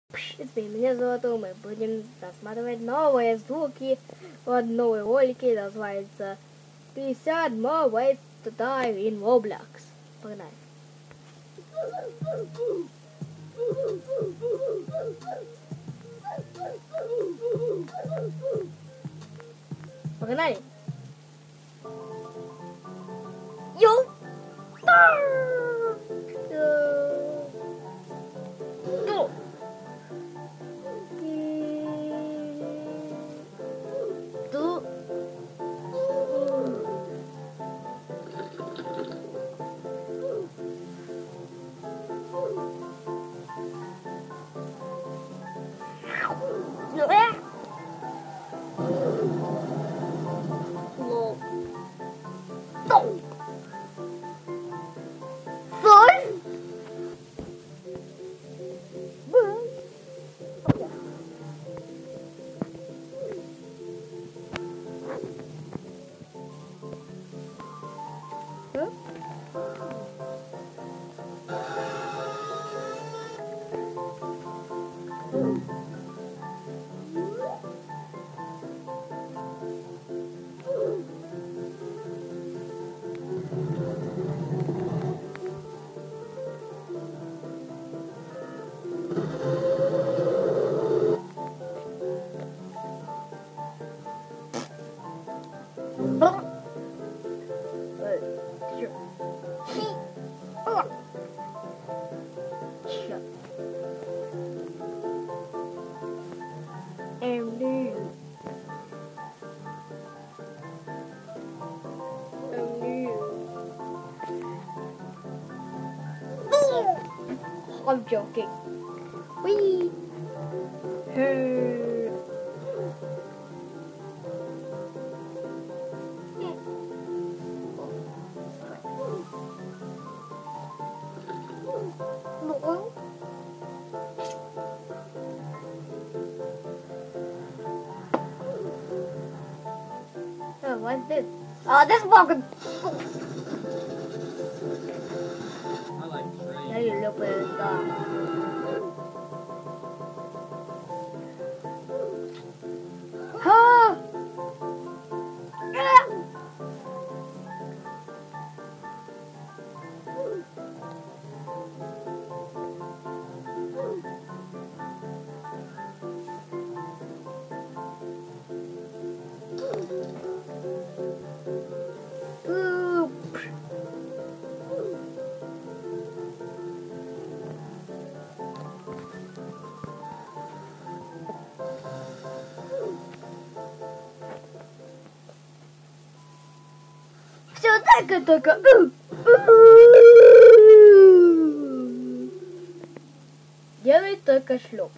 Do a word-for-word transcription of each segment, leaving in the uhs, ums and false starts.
Привет, меня зовут Том, мы будем рассматривать новые звуки в новой ролике, называется пятьдесят more ways to die in Roblox. Погнали. Погнали. Йоу! I'm joking. Wee. Hey. Oh, what's this? Oh, this fucking. I like trains. Now you look at that. Huh? Все так и только. Делает только шлеп.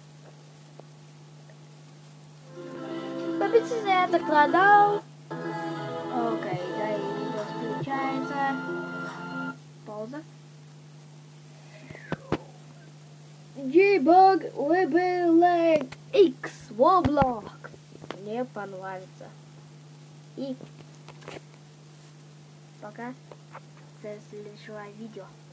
Подписывайтесь на этот канал. Окей, да, и видео включается. Пауза. G-Bug Rebel X Roblox. Мне понравится. И пока. До следующего видео.